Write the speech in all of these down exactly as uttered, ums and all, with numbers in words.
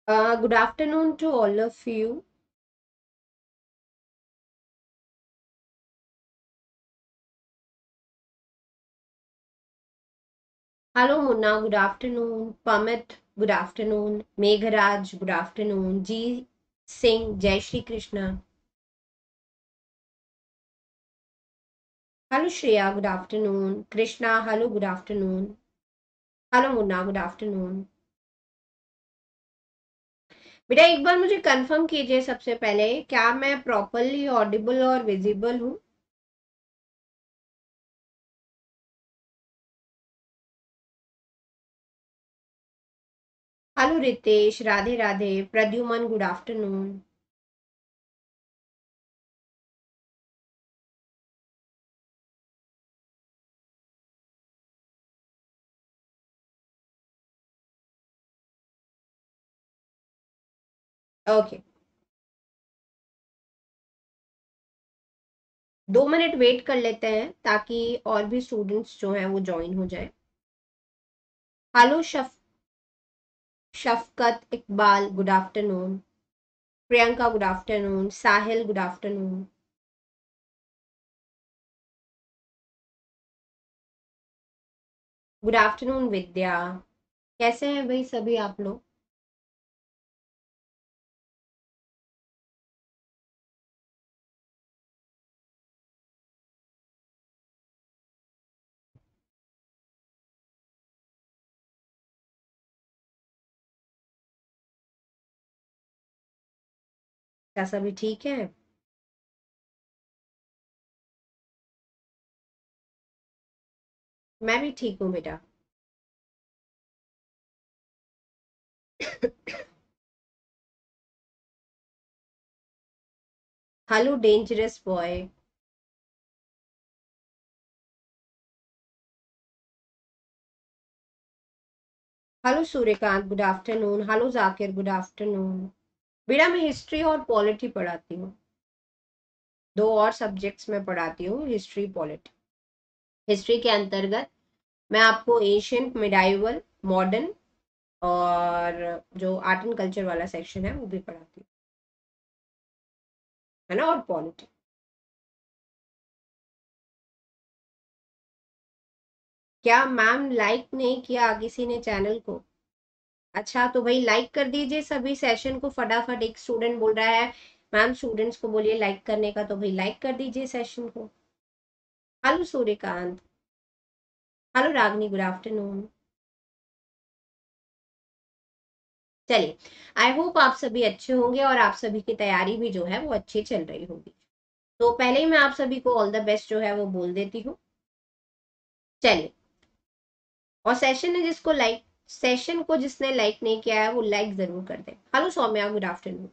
Uh, good afternoon to all of you. Hello Munna, good afternoon. Pamit, good afternoon. Megharaj, good afternoon. G Singh, Jai Shri Krishna. Hello Shreya, good afternoon. Krishna, hello, good afternoon. Hello Munna, good afternoon. बेटा एक बार मुझे confirm कीजिए सबसे पहले, क्या मैं properly audible और visible हूँ? Hello Ritesh, Radhe Radhe. Pradyuman, good afternoon. Okay, दो मिनट वेट कर लेते हैं ताकि और भी स्टूडेंट्स जो हैं वो ज्वाइन हो जाए. Hello Shaf Shafqat Iqbal, good afternoon. Priyanka, good afternoon. Sahil, good afternoon. Good afternoon Vidya. कैसे हैं भाई सभी आप लोग? क्या सभी ठीक है? मैं भी ठीक हूँ बेटा. Hello dangerous boy. Hello Suryakant, good afternoon. Hello Zakir, good afternoon. बेटा मैं हिस्ट्री और पॉलिटी पढ़ाती हूँ. दो और सब्जेक्ट्स में पढ़ाती हूँ, हिस्ट्री पॉलिटी. हिस्ट्री के अंतर्गत मैं आपको एशियन, मिडाइवल, मॉडर्न और जो आर्ट एंड कल्चर वाला सेक्शन है वो भी पढ़ाती हूँ, है ना, और पॉलिटी. क्या मैम लाइक नहीं किया किसी ने चैनल को? अच्छा तो भाई लाइक कर दीजिए सभी सेशन को फटाफट. एक स्टूडेंट बोल रहा है मैम स्टूडेंट्स को बोलिए लाइक करने का, तो भाई लाइक कर दीजिए सेशन को. Hello Suryakant. Hello Ragini, good afternoon. चलिए, आई होप आप सभी अच्छे होंगे और आप सभी की तैयारी भी जो है वो अच्छी चल रही होगी. तो पहले ही मैं आप सभी को ऑल द बेस्ट जो है वो बोल देती हूँ. चलिए, और सेशन है जिसको लाइक सेशन को जिसने लाइक नहीं किया है वो लाइक जरूर कर दे. Hello Saumya, good afternoon.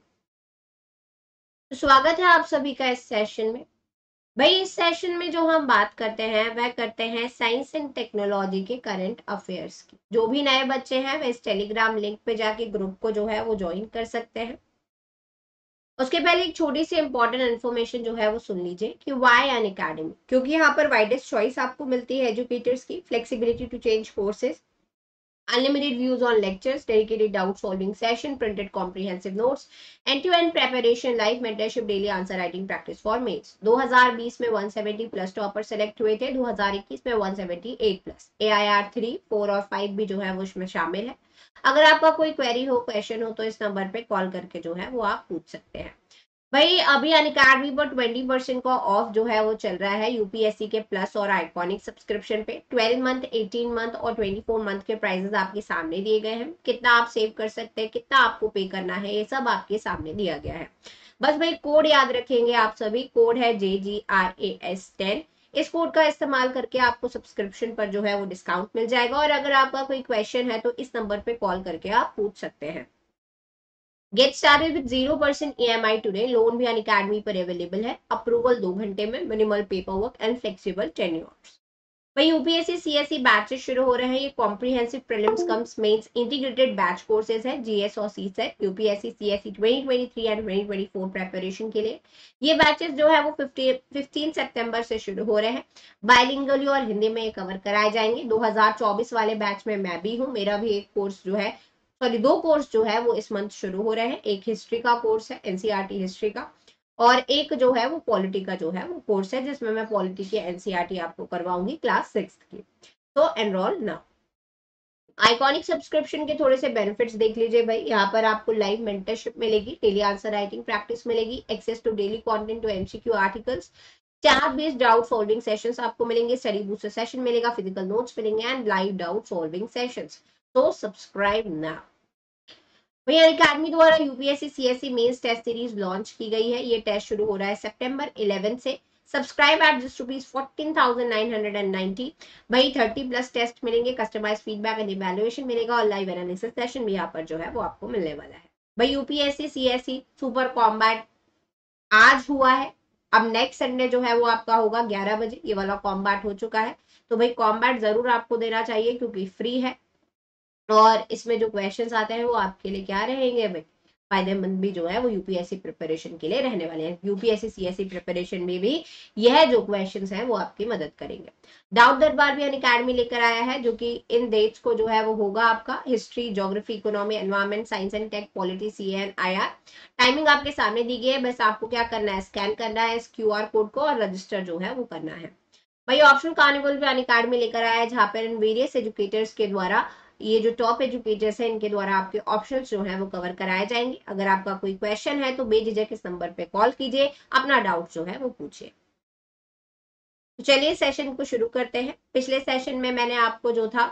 तो स्वागत है आप सभी का इस सेशन में. भाई इस सेशन में जो हम बात करते हैं वह करते हैं साइंस एंड टेक्नोलॉजी के करंट अफेयर्स की. जो भी नए बच्चे हैं वे इस टेलीग्राम लिंक पे जाके ग्रुप को जो है वो ज्वाइन कर सकते हैं. उसके पहले एक छोटी सी इंपॉर्टेंट इन्फॉर्मेशन जो है वो सुन लीजिए कि वाई अन अकेडमी. क्योंकि यहाँ पर वाइडेस्ट चॉइस आपको मिलती है एजुकेटर्स की, flexibility to change courses, unlimited views on lectures, dedicated doubt solving session, printed comprehensive notes, end-to-end preparation, live mentorship, daily answer writing practice for mains. दो हज़ार बीस में एक सौ सत्तर प्लस टॉपर सेलेक्ट हुए थे, दो हज़ार इक्कीस में एक सौ अठहत्तर plus. A I R three, four और फाइव भी जो है वो इसमें शामिल है. अगर आपका कोई क्वेरी हो, क्वेश्चन हो तो इस नंबर पे कॉल करके जो है वो आप पूछ सकते हैं. भाई अभी अनअकैडमी पर ट्वेंटी परसेंट का ऑफ जो है वो चल रहा है यूपीएससी के प्लस और आइकॉनिक सब्सक्रिप्शन पे. ट्वेल्व मंथ, एटीन मंथ और ट्वेंटी फोर मंथ के प्राइजेस आपके सामने दिए गए हैं. कितना आप सेव कर सकते हैं, कितना आपको पे करना है, ये सब आपके सामने दिया गया है. बस भाई कोड याद रखेंगे आप सभी. कोड है J G R A S ten. इस कोड का इस्तेमाल करके आपको सब्सक्रिप्शन पर जो है वो डिस्काउंट मिल जाएगा. और अगर आपका कोई क्वेश्चन है तो इस नंबर पे कॉल करके आप पूछ सकते हैं. Get started with zero percent E M I today. Loan भी अनअकैडमी पर अवेलेबल है. अप्रूवल दो घंटे में, minimal paper work and flexible tenures. वही यूपीएससी सीएससी बैचेस शुरू हो रहे हैं. ये comprehensive prelims cum mains integrated batch courses है, जीएस और CSAT, UPSC CSC twenty twenty three and twenty twenty four preparation के लिए. ये बैचेस जो है वो फिफ्टीन सितंबर से शुरू हो रहे हैं. बायलिंगुअली और हिंदी में कवर कराए जाएंगे. दो हज़ार चौबीस वाले बैच में मैं भी हूँ. मेरा भी एक कोर्स जो है सॉरी दो कोर्स जो है वो इस मंथ शुरू हो रहे हैं। एक हिस्ट्री का कोर्स है, एनसीईआरटी हिस्ट्री का, और एक जो है वो पॉलिटी का जो है वो कोर्स है, जिसमें मैं पॉलिटी की एनसीईआरटी आपको करवाऊंगी क्लास सिक्स की। तो एनरोल नाउ। आइकॉनिक सब्सक्रिप्शन के थोड़े से बेनिफिट्स देख लीजिए भाई। यहाँ पर आपको लाइव मेंटरशिप मिलेगी, डेली आंसर राइटिंग प्रैक्टिस मिलेगी, access to daily content to MCQ articles, chat based doubt solving sessions आपको मिलेंगे, स्टडी बूस्टर सेशन मिलेगा, फिजिकल नोट्स मिलेंगे and live doubt solving sessions. तो सब्सक्राइब नाउ। भैया अकेडमी द्वारा UPSC CSC mains test series launch की गई है। ये टेस्ट शुरू हो रहा है सितंबर इलेवन से। Subscribe at just rupees fourteen thousand nine hundred and ninety. भाई थर्टी प्लस टेस्ट मिलेंगे, कस्टमाइज फीडबैक एंड इवैल्यूएशन मिलेगा, और लाइव एनालिसिस सेशन भी यहाँ पर जो है वो आपको मिलने वाला है। भाई यूपीएससी सीएससी सुपर कॉम्बैट आज हुआ है, अब नेक्स्ट संडे जो है वो आपका होगा ग्यारह बजे। ये वाला कॉम्बैट हो चुका है, तो भाई कॉम्बैट जरूर आपको देना चाहिए क्योंकि फ्री है, और इसमें जो क्वेश्चंस आते हैं वो आपके लिए क्या रहेंगे भाई, फायदेमंद भी जो है वो यूपीएससी प्रिपरेशन के लिए रहने वाले हैं। यूपीएससी सीएससी प्रिपरेशन में भी यह जो क्वेश्चंस हैं वो आपकी मदद करेंगे। डाउट दरबार भी अकेडमी लेकर आया है, जो कि इन डेट्स को जो है वो होगा आपका history, geography, economy, environment, science and tech, polity, CN, IR. Timing आपके सामने दी गई है, बस आपको क्या करना है, स्कैन करना है इस क्यूआर कोड को और रजिस्टर जो है वो करना है। भाई ऑप्शन कार्निवल भी अकेडमी लेकर आया है, जहां पर इन वेरियस एजुकेटर्स के द्वारा, ये जो टॉप एजुकेटर्स हैं इनके द्वारा आपके ऑप्शंस जो हैं वो कवर कराए जाएंगे। अगर आपका कोई क्वेश्चन है तो बेझिझक इस नंबर पे कॉल कीजिए, अपना डाउट जो है वो पूछिए। तो चलिए सेशन को शुरू करते हैं। पिछले सेशन में मैंने आपको जो था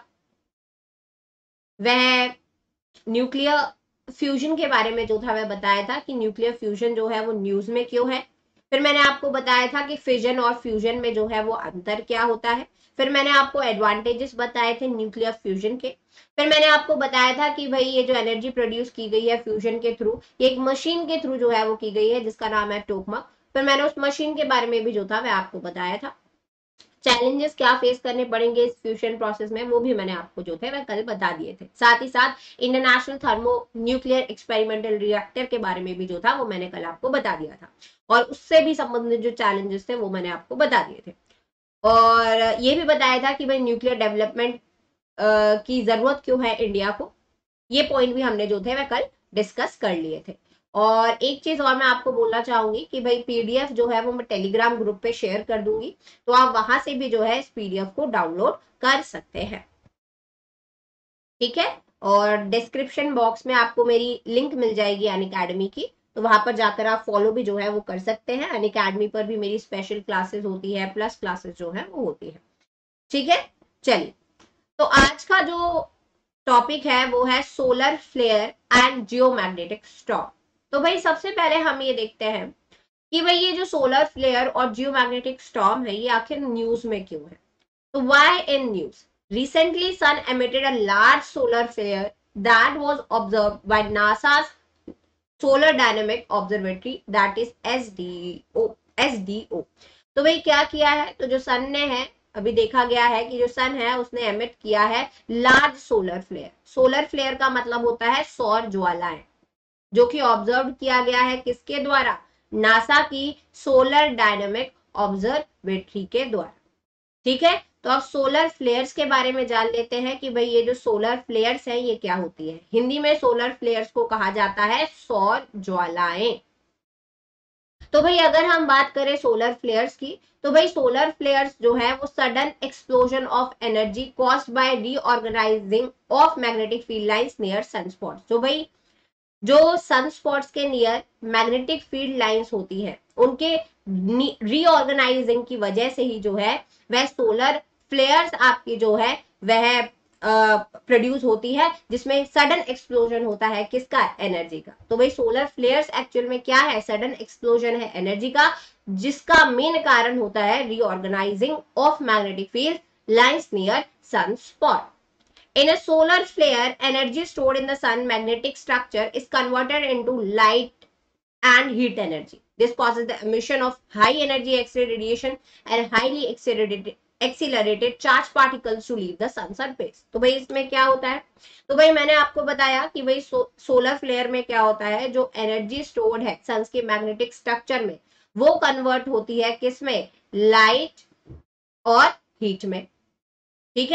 वह न्यूक्लियर फ्यूजन के बारे में जो था वह बताया था कि न्यूक्लियर फ्यूजन जो है वो न्यूज में क्यों है। फिर मैंने आपको बताया था कि फिजन और फ्यूजन में जो है वो अंतर क्या होता है। फिर मैंने आपको एडवांटेजेस बताए थे न्यूक्लियर फ्यूजन के। फिर मैंने आपको बताया था कि भाई ये जो एनर्जी प्रोड्यूस की गई है फ्यूजन के थ्रू, ये एक मशीन के थ्रू जो है वो की गई है जिसका नाम है टोकमा। फिर मैंने उस मशीन के बारे में भी जो था वह आपको बताया था। चैलेंजेस क्या फेस करने पड़ेंगे इस फ्यूजन प्रोसेस में वो भी मैंने आपको जो थे वह कल बता दिए थे। साथ ही साथ international thermo nuclear experimental reactor के बारे में भी जो था वो मैंने कल आपको बता दिया था, और उससे भी संबंधित जो चैलेंजेस थे वो मैंने आपको बता दिए थे। और ये भी बताया था कि भाई न्यूक्लियर डेवलपमेंट की जरूरत क्यों है इंडिया को। ये पॉइंट भी हमने जो थे वह कल डिस्कस कर लिए थे। और एक चीज और मैं आपको बोलना चाहूंगी कि भाई पीडीएफ जो है वो मैं टेलीग्राम ग्रुप पे शेयर कर दूंगी, तो आप वहां से भी जो है इस पीडीएफ को डाउनलोड कर सकते हैं। ठीक है, और डिस्क्रिप्शन बॉक्स में आपको मेरी लिंक मिल जाएगी अनअकैडमी की, तो वहां पर जाकर आप फॉलो भी जो है वो कर सकते हैं। अनअकैडमी पर भी मेरी स्पेशल क्लासेस होती है, प्लस क्लासेस जो है वो होती है। ठीक है, चलिए तो आज का जो टॉपिक है वो है solar flare and geomagnetic storm. तो भाई सबसे पहले हम ये देखते हैं कि भाई ये जो सोलर फ्लेयर और जियोमैग्नेटिक स्टॉर्म है ये आखिर न्यूज में क्यों है। तो why in news? Recently sun emitted a large solar flare that was observed by NASA's solar dynamic observatory, that is SDO SDO. तो भाई क्या किया है, तो जो सन ने है, अभी देखा गया है कि जो सन है उसने एमिट किया है large solar flare. Solar flare का मतलब होता है सौर ज्वालाएं, जो कि ऑब्जर्व किया गया है किसके द्वारा, नासा की सोलर डायनेमिक ऑब्जर्वेटरी के द्वारा। ठीक है, तो अब सोलर फ्लेयर्स के बारे में जान लेते हैं कि भाई ये जो सोलर फ्लेयर्स हैं ये क्या होती है। हिंदी में सोलर फ्लेयर्स को कहा जाता है सौर ज्वालाएं। तो भाई अगर हम बात करें सोलर फ्लेयर्स की, तो भाई सोलर फ्लेयर्स जो है वो sudden explosion of energy caused by reorganising of magnetic field lines near sunspots. तो भाई जो सनस्पॉट्स के नियर मैग्नेटिक फील्ड लाइंस होती है उनके रीऑर्गेनाइजिंग की वजह से ही जो है वह सोलर फ्लेयर्स आपकी जो है वह प्रोड्यूस होती है, जिसमें सडन एक्सप्लोजन होता है किसका, एनर्जी का। तो भाई सोलर फ्लेयर्स एक्चुअल में क्या है, सडन एक्सप्लोजन है एनर्जी का, जिसका मेन कारण होता है reorganising of magnetic field lines near sunspot. In a solar flare, energy stored in the sun magnetic structure is converted into light and heat energy. This causes the emission of high energy X-ray radiation and highly accelerated accelerated charged particles to leave the sun surface. तो भाई इसमें क्या होता है, तो भाई मैंने आपको बताया कि भाई सो, सोलर फ्लेयर में क्या होता है, जो एनर्जी स्टोर्ड है सन्स के मैग्नेटिक स्ट्रक्चर में वो कन्वर्ट होती है किस में, लाइट और हीट में। ठीक है,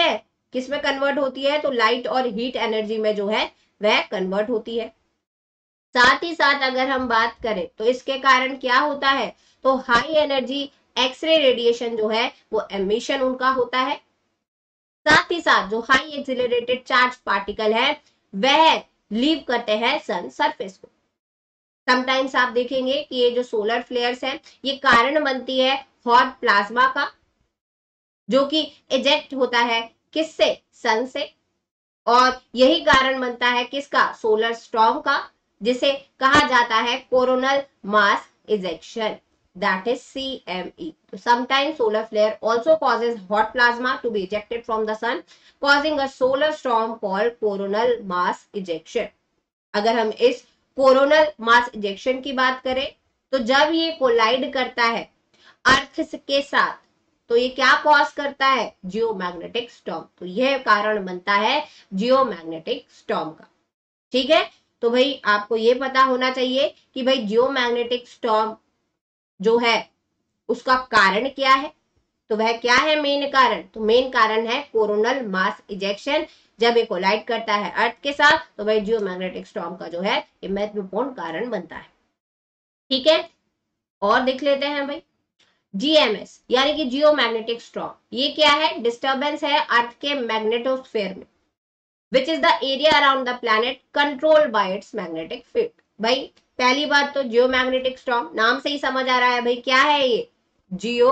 किस में कन्वर्ट होती है, तो लाइट और हीट एनर्जी में जो है वह कन्वर्ट होती है। साथ ही साथ अगर हम बात करें तो इसके कारण क्या होता है, तो हाई एनर्जी एक्सरे रेडिएशन जो है वो एमिशन उनका होता है। साथ ही साथ जो हाई एक्सिलरेटेड चार्ज पार्टिकल है वह लीव करते हैं सन सरफेस को। समटाइम्स आप देखेंगे कि ये जो सोलर फ्लेयर्स है ये कारण बनती है हॉट प्लाज्मा का, जो कि इजेक्ट होता है किससे, सन से। और यही कारण बनता है किसका, सोलर स्टॉर्म का, जिसे कहा जाता है coronal mass ejection, that is C M E. So sometimes solar flare also causes hot plasma to be ejected from the sun, causing a solar storm called coronal mass ejection. अगर हम इस coronal mass ejection की बात करें तो जब ये collide करता है अर्थ के साथ तो ये क्या कॉज करता है, जियोमैग्नेटिक स्टॉर्म। तो यह कारण बनता है जियोमैग्नेटिक स्टॉर्म का। ठीक है, तो भाई आपको ये पता होना चाहिए कि भाई जियोमैग्नेटिक स्टॉर्म जो है उसका कारण क्या है। तो वह क्या है मेन कारण, तो मेन कारण है कोरोनल मास इजेक्शन। जब ये कोलाइड करता है अर्थ के साथ तो भाई जियोमैग्नेटिक स्टॉर्म का जो है ये महत्वपूर्ण कारण बनता है। ठीक है, और देख लेते हैं भाई जीएमएस यानी कि जियोमैग्नेटिक स्टॉर्म। ये क्या है, डिस्टर्बेंस है अर्थ के मैग्नेटोस्फेयर में, which is the area around the planet controlled by its magnetic field. भाई पहली बात तो जियोमैग्नेटिक स्टॉर्म नाम से ही समझ आ रहा है भाई क्या है ये, जियो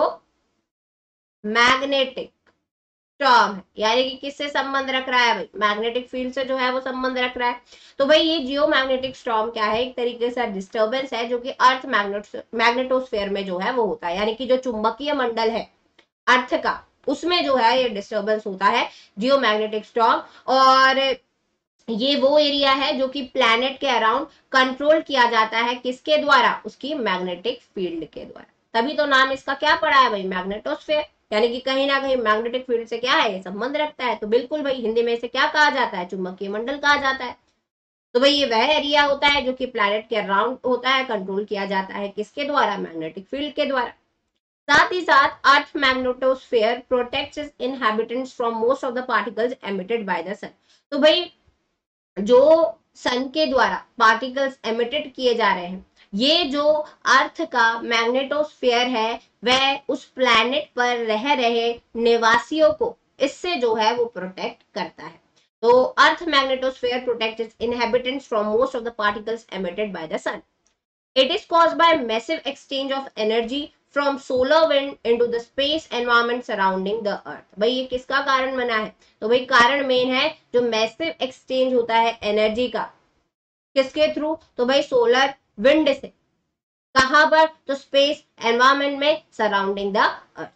मैग्नेटिक स्टॉर्म है, यानी कि किससे संबंध रख रहा है भाई, मैग्नेटिक फील्ड से जो है वो संबंध रख रहा है। तो भाई ये जियो मैग्नेटिक स्टॉर्म क्या है, एक तरीके से डिस्टर्बेंस है जो कि अर्थ मैग्नेटोस्फेयर में जो है वो होता है, यानी कि जो चुंबकीय मंडल है अर्थ का उसमें जो है ये डिस्टर्बेंस होता है जियो मैग्नेटिक स्टॉर्म। और ये वो एरिया है जो कि प्लैनेट के अराउंड कंट्रोल किया जाता है किसके द्वारा, उसकी मैग्नेटिक फील्ड के द्वारा। तभी तो नाम इसका क्या पड़ा है भाई, मैग्नेटोस्फेयर, यानी कि कहीं ना कहीं मैग्नेटिक फील्ड से क्या है ये संबंध रखता है। तो बिल्कुल भाई हिंदी में इसे क्या कहा जाता है, चुंबकीय मंडल कहा जाता है। तो भाई ये वह एरिया होता है जो कि प्लैनेट के अराउंड होता है, कंट्रोल किया जाता है किसके द्वारा, मैग्नेटिक फील्ड के द्वारा। साथ ही साथ earth magnetosphere protects its inhabitants from most of the particles emitted by the sun. तो भाई जो सन के द्वारा पार्टिकल्स एमिटेड किए जा रहे हैं, ये जो अर्थ का मैग्नेटोस्फेयर है वह उस प्लैनेट पर रह रहे निवासियों को इससे जो है वो प्रोटेक्ट करता है। तो earth magnetosphere protects its inhabitants from most of the particles emitted by the sun. It is caused by massive exchange of energy from solar wind into the space environment surrounding the earth. भाई ये किसका कारण बना है, तो भाई कारण main है जो मैसिव एक्सचेंज होता है एनर्जी का, किसके थ्रू, तो भाई सोलर विंड से, कहां पर, तो स्पेस एनवायरमेंट में सराउंडिंग द अर्थ।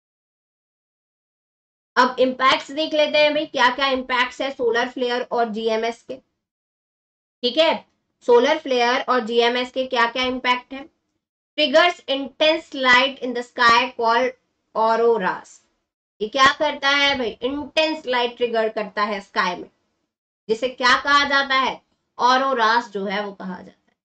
अब इंपैक्ट्स देख लेते हैं भाई क्या क्या इंपैक्ट्स है सोलर फ्लेयर और जीएमएस के। ठीक है, सोलर फ्लेयर और जीएमएस के क्या क्या इंपैक्ट है। triggers intense light in the sky called auroras। ये क्या करता है भाई, इंटेंस लाइट ट्रिगर करता है स्काई में, जिसे क्या कहा जाता है, ऑरोरास जो है वो कहा जाता है।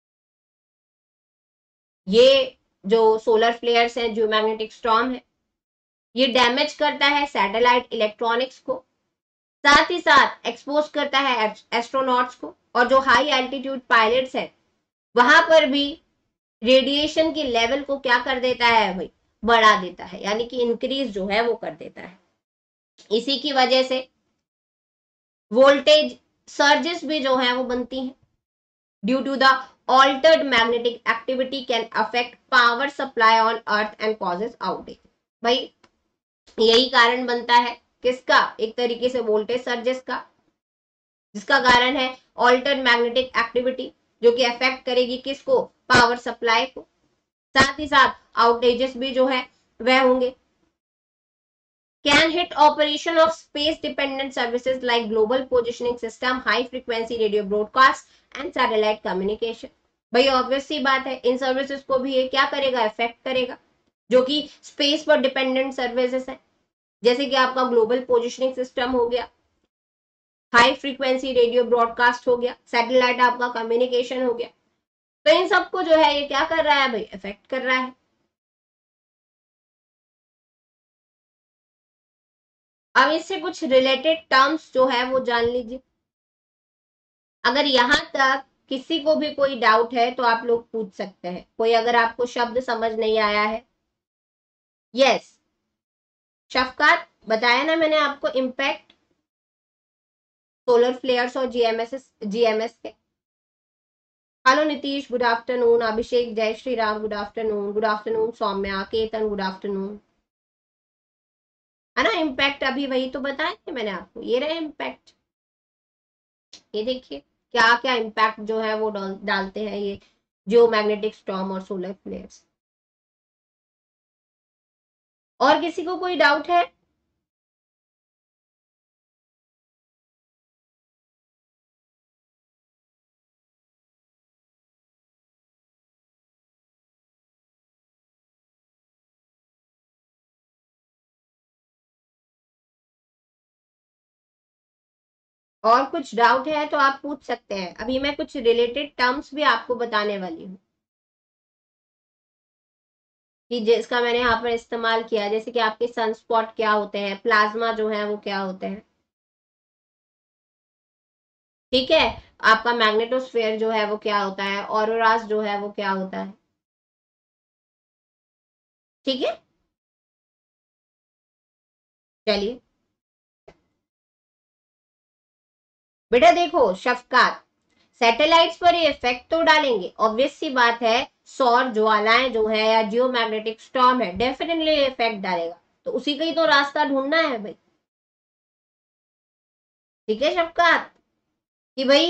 ये जो सोलर फ्लेयर्स हैं, जो मैग्नेटिक स्टॉर्म है, ये डैमेज करता है सैटेलाइट इलेक्ट्रॉनिक्स को, साथ ही साथ एक्सपोज करता है एस्ट्रोनॉट्स को, और जो हाई एल्टीट्यूड पायलट्स है वहां पर भी रेडिएशन की लेवल को क्या कर देता है भाई, बढ़ा देता है, यानी कि इंक्रीज जो है वो कर देता है। इसी की वजह से वोल्टेज सर्जेस भी जो है वो बनती हैं। Due to the altered magnetic activity can affect power supply on earth and causes outage. भाई यही कारण बनता है किसका, एक तरीके से वोल्टेज सर्जेस का, जिसका कारण है ऑल्टर्ड मैग्नेटिक एक्टिविटी जो कि अफेक्ट करेगी किसको, पावर सप्लाई को। साथ ही साथ आउटेजेस भी जो है वह होंगे। Can hit operation of space dependent services like global positioning system, high frequency radio broadcast and satellite communication. भाई ऑब्वियस सी बात है इन सर्विसेज को भी ये क्या करेगा, इफेक्ट करेगा, जो कि स्पेस पर डिपेंडेंट सर्विसेज है, जैसे कि आपका ग्लोबल पोजिशनिंग सिस्टम हो गया, हाई फ्रीक्वेंसी रेडियो ब्रॉडकास्ट हो गया, सैटेलाइट आपका कम्युनिकेशन हो गया। तो इन सबको जो है ये क्या कर रहा है भाई, इफेक्ट कर रहा है। अब इससे कुछ रिलेटेड टर्म्स जो है वो जान लीजिए। अगर यहां तक किसी को भी कोई डाउट है तो आप लोग पूछ सकते हैं। कोई अगर आपको शब्द समझ नहीं आया है। यस शफकात, बताया ना मैंने आपको इम्पैक्ट सोलर फ्लेयर्स और जीएमएस जीएमएस के। Hello Nitish, good afternoon. Abhishek, Jai Shri Ram, good afternoon. Good afternoon Saumya, Ketan, good afternoon. है ना इम्पैक्ट, अभी वही तो बताया मैंने आपको, ये रहे इम्पैक्ट। ये देखिए क्या क्या इम्पैक्ट जो है वो डालते हैं ये जियो मैग्नेटिक स्टॉर्म और सोलर फ्लेयर्स। और किसी को कोई डाउट है? और कुछ डाउट है तो आप पूछ सकते हैं। अभी मैं कुछ रिलेटेड टर्म्स भी आपको बताने वाली हूँ कि जिसका मैंने यहाँ पर इस्तेमाल किया, जैसे कि आपके सनस्पॉट क्या होते हैं, प्लाज्मा जो है वो क्या होते हैं। ठीक है, आपका मैग्नेटोस्फेयर जो है वो क्या होता है, ऑरोरास जो है वो क्या होता है। ठीक है, चलिए बेटा देखो शफकात, सैटेलाइट्स पर ये इफेक्ट तो डालेंगे, ऑब्वियस सी बात है। सौर ज्वालाएं जो है या जियो मैग्नेटिक स्टॉर्म है, डेफिनेटली इफेक्ट डालेगा। तो उसी का ही तो रास्ता ढूंढना है भाई। ठीक है शफकात, कि भाई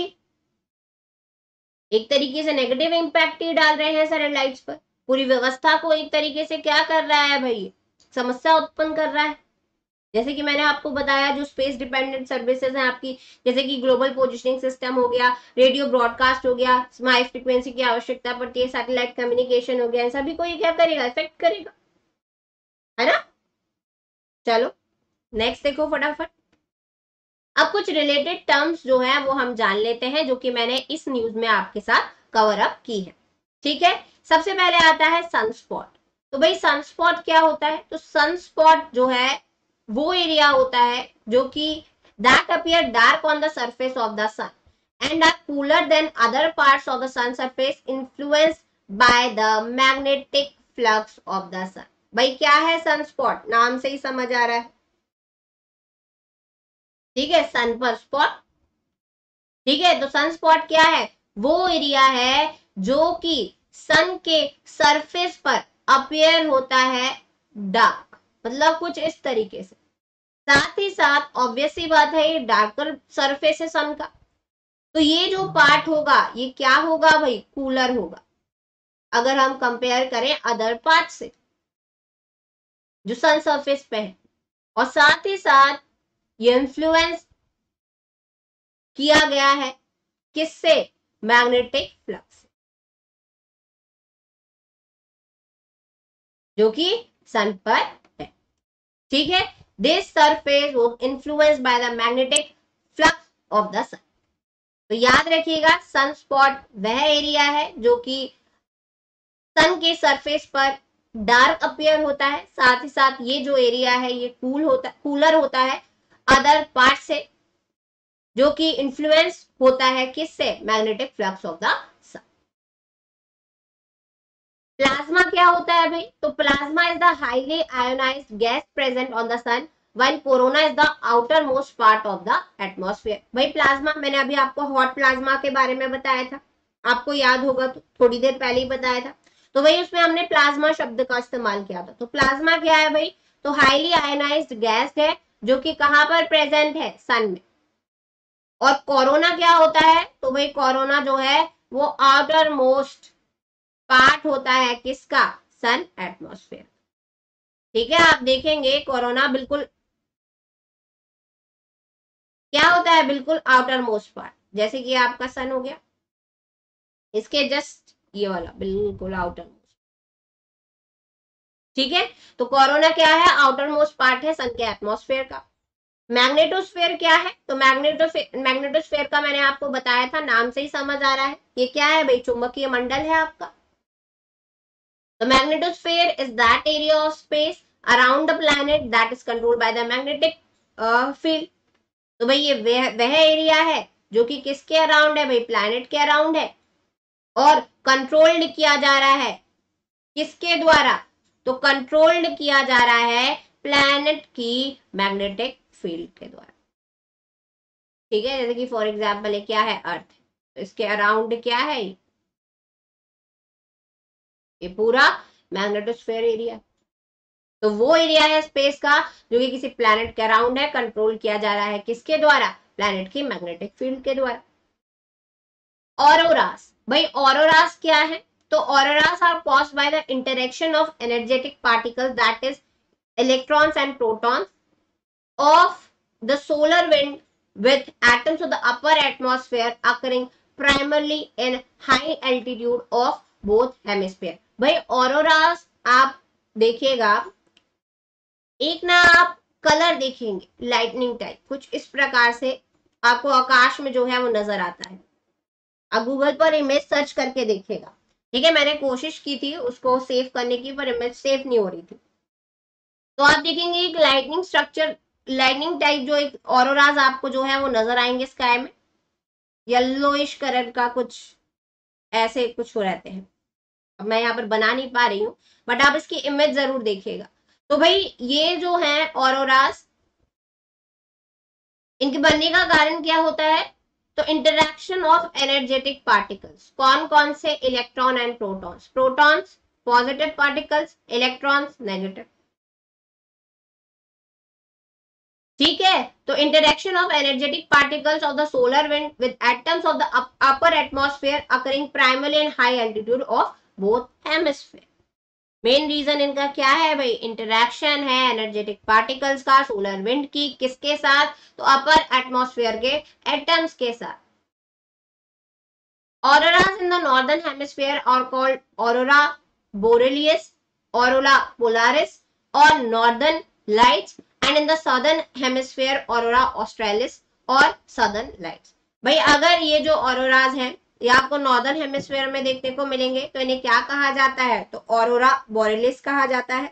एक तरीके से नेगेटिव इम्पैक्ट ही डाल रहे हैं सैटेलाइट्स पर। पूरी व्यवस्था को एक तरीके से क्या कर रहा है भाई, समस्या उत्पन्न कर रहा है। जैसे कि मैंने आपको बताया जो स्पेस डिपेंडेंट सर्विसेज हैं आपकी, जैसे कि ग्लोबल पोजिशनिंग सिस्टम हो गया, रेडियो ब्रॉडकास्ट हो गया, हाई फ्रिक्वेंसी की आवश्यकता पड़ती है, सैटेलाइट कम्युनिकेशन हो गया, इन सभी को ये क्या करेगा, इफेक्ट करेगा, है ना। चलो नेक्स्ट देखो फटाफट। अब कुछ रिलेटेड टर्म्स जो है वो हम जान लेते हैं, जो कि मैंने इस न्यूज में आपके साथ कवर अप की है। ठीक है, सबसे पहले आता है सनस्पॉट। तो भाई सनस्पॉट क्या होता है, तो सनस्पॉट जो है वो एरिया होता है जो कि that appear dark on the surface of the sun and are cooler than other parts of the sun surface influenced by the magnetic flux of the sun. भाई क्या है सनस्पॉट, नाम से ही समझ आ रहा है। ठीक है, सन पर स्पॉट। ठीक है, तो सन स्पॉट क्या है, वो एरिया है जो कि सन के सरफेस पर अपीयर होता है डार्क, मतलब कुछ इस तरीके से। साथ ही साथ ऑब्वियस सी बात है ये डार्कर सरफेस है सन का, तो ये जो पार्ट होगा ये क्या होगा भाई, कूलर होगा, अगर हम कंपेयर करें अदर पार्ट से जो सन सरफेस पे है। और साथ ही साथ ये इन्फ्लुएंस किया गया है किससे, मैग्नेटिक फ्लक्स, जो कि सन पर है। ठीक है, this surface was influenced by the magnetic flux of the sun. तो याद रखिएगा सन स्पॉट वह एरिया है जो कि सन के सरफेस पर डार्क अपीयर होता है, साथ ही साथ ये जो एरिया है ये कूल होता कूलर होता है अदर पार्ट से, जो कि इन्फ्लुएंस होता है किससे, magnetic flux of the sun. Plasma क्या होता है भाई, तो plasma is the highly ionized gas present on the sun while corona is the outermost part of the atmosphere. भाई प्लाज्मा मैंने अभी आपको हॉट प्लाज्मा के बारे में बताया था, आपको याद होगा, तो थोड़ी देर पहले ही बताया था। तो वही उसमें हमने प्लाज्मा शब्द का इस्तेमाल किया था। तो प्लाज्मा क्या है भाई, तो हाईली आयोनाइज्ड गैस है जो कि कहां पर प्रेजेंट है, सन में। और कोरोना क्या होता है, तो भाई कोरोना जो है वो आउटर मोस्ट पार्ट होता है किसका, सन एटमॉस्फेयर। ठीक है, आप देखेंगे कोरोना बिल्कुल क्या होता है, बिल्कुल आउटर मोस्ट पार्ट, जैसे कि आपका सन हो गया, इसके जस्ट ये वाला बिल्कुल आउटर मोस्ट। ठीक है, तो कोरोना क्या है, आउटर मोस्ट पार्ट है सन के एटमॉस्फेयर का। मैग्नेटोस्फेयर क्या है, तो मैग्नेटोस्फेयर मैग्नेटोस्फेयर का मैंने आपको बताया था, नाम से ही समझ आ रहा है ये क्या है भाई, चुंबकीय मंडल है आपका। The magnetosphere is that area of space around the planet that is controlled by the magnetic field. तो भाई ये वह वह एरिया है जो कि किसके अराउंड है भाई, प्लैनेट के अराउंड है, और कंट्रोल्ड किया जा रहा है किसके द्वारा, तो कंट्रोल्ड किया जा रहा है प्लैनेट की मैग्नेटिक फील्ड के द्वारा। ठीक है, जैसे कि फॉर एग्जांपल ये क्या है, अर्थ, तो इसके अराउंड क्या है, ये पूरा मैग्नेटोस्फेयर एरिया। तो वो एरिया है स्पेस का जो कि किसी प्लैनेट के अराउंड है, कंट्रोल किया जा रहा है किसके द्वारा, प्लैनेट की मैग्नेटिक फील्ड के द्वारा। ऑरोरास, भाई ऑरोरास क्या है, तो auroras are caused by the interaction of energetic particles that is electrons and protons of the solar wind with atoms of the upper atmosphere occurring primarily in high altitude of both hemisphere। भाई auroras आप देखिएगा, एक ना आप colour देखेंगे lightning type, कुछ इस प्रकार से आपको आकाश में जो है वो नजर आता है। आप गूगल पर इमेज सर्च करके देखिएगा। ठीक है, मैंने कोशिश की थी उसको सेव करने की, पर इमेज सेव नहीं हो रही थी। तो आप देखेंगे एक लाइटनिंग स्ट्रक्चर, लाइटनिंग टाइप जो एक ऑरोराज आपको जो है वो नजर आएंगे स्काई में, येलोइश कलर का कुछ ऐसे कुछ हो रहते हैं। अब मैं यहाँ पर बना नहीं पा रही हूँ, बट आप इसकी इमेज जरूर देखिएगा। तो भाई ये जो है ऑरोराज, इनके बनने का कारण क्या होता है, तो इंटरैक्शन ऑफ एनर्जेटिक पार्टिकल्स, कौन कौन से, electron and protons, protons positive particles, electrons negative. ठीक है, तो interaction of energetic particles of the solar wind with atoms of the upper atmosphere occurring primarily in high altitude of both hemisphere. Main reason इनका क्या है भाई, interaction है energetic particles का solar wind की किसके साथ, तो अपर एटमॉस्फेयर के एटम्स के साथ। Auroras in the northern hemisphere are called aurora borealis, aurora polaris और northern lights, and in the southern hemisphere aurora australis और सदर्न लाइट्स। भाई अगर ये जो ऑरोराज हैं ये आपको नॉर्दर्न हेमिस्फेयर में देखने को मिलेंगे तो इन्हें क्या कहा जाता है, तो ऑरोरा बोरेलिस कहा जाता है,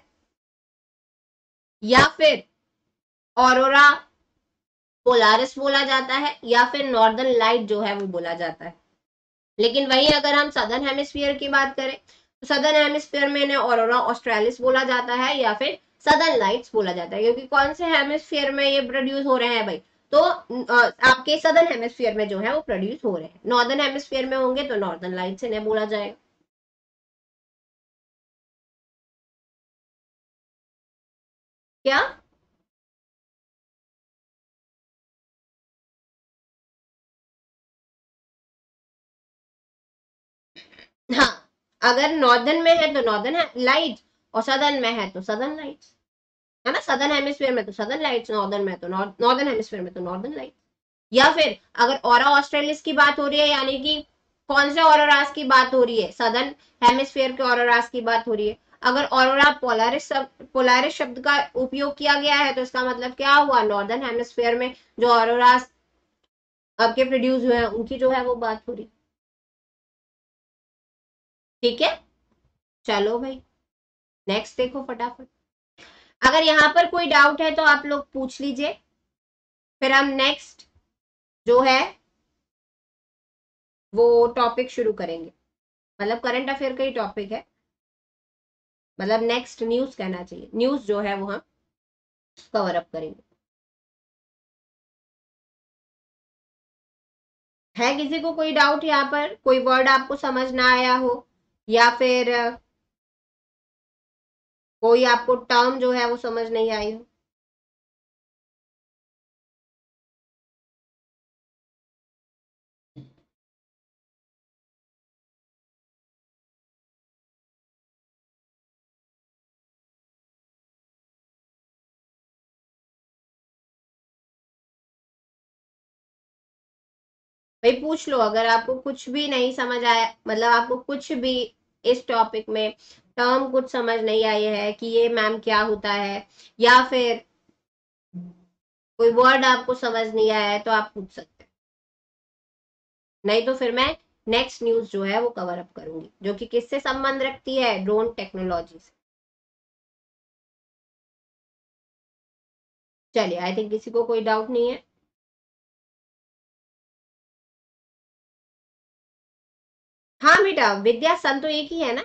या फिर ऑरोरा पोलारिस बोला जाता है, या फिर नॉर्दर्न लाइट जो है वो बोला जाता है। लेकिन वही अगर हम सदर्न हेमिस्फीयर की बात करें तो सदर्न हेमिस्फीयर में इन्हें ऑरोरा ऑस्ट्रेलिस बोला जाता है या फिर सदर्न लाइट्स बोला जाता है, क्योंकि कौन से हेमिस्फीयर में ये प्रोड्यूस हो रहे हैं भाई, तो आपके सदर्न हेमिस्फीयर में जो है वो प्रोड्यूस हो रहे हैं। नॉर्दर्न हेमिस्फीयर में होंगे तो नॉर्दर्न लाइट्स इन्हें बोला जाएगा। क्या, हाँ, अगर नॉर्दर्न में है तो नॉर्दर्न लाइट और सदर्न में है तो सदर्न लाइट्स, है ना, सदर्न हेमिस्फीयर में तो सदर्न लाइट्स, नॉर्दर्न में तो नॉर्दर्न हेमिस्फीयर में तो नॉर्दर्न लाइट। या फिर अगर ऑरा ऑस्ट्रेलिस की बात हो रही है, यानी कि कौन से ऑरोरास की बात हो रही है, सदर्न हेमिस्फीयर के ऑरोरास की बात हो रही है। अगर ऑरोरा पोलारिस पोलारिस शब्द का उपयोग किया गया है तो इसका मतलब क्या हुआ, नॉर्दर्न हेमिस्फीयर में जो ऑरोरास आपके प्रोड्यूस हुए हैं उनकी जो है वो बात हो रही। ठीक है, चलो भाई नेक्स्ट देखो फटाफट। अगर यहाँ पर कोई डाउट है तो आप लोग पूछ लीजिए, फिर हम नेक्स्ट जो है वो टॉपिक शुरू करेंगे। मतलब करंट अफेयर का ही टॉपिक है, मतलब नेक्स्ट न्यूज कहना चाहिए, न्यूज जो है वो हम कवर अप करेंगे। है किसी को कोई डाउट यहाँ पर, कोई वर्ड आपको समझ ना आया हो, या फिर कोई आपको टर्म जो है वो समझ नहीं आई हो? भाई पूछ लो, अगर आपको कुछ भी नहीं समझ आया, मतलब आपको कुछ भी इस टॉपिक में टर्म कुछ समझ नहीं आई है कि ये मैम क्या होता है, या फिर कोई वर्ड आपको समझ नहीं आया है, तो आप पूछ सकते हैं। नहीं तो फिर मैं नेक्स्ट न्यूज जो है वो कवर अप करूंगी, जो कि किससे संबंध रखती है, ड्रोन टेक्नोलॉजी से। चलिए, आई थिंक किसी को कोई डाउट नहीं है। हाँ बेटा, विद्या सन तो एक ही है ना।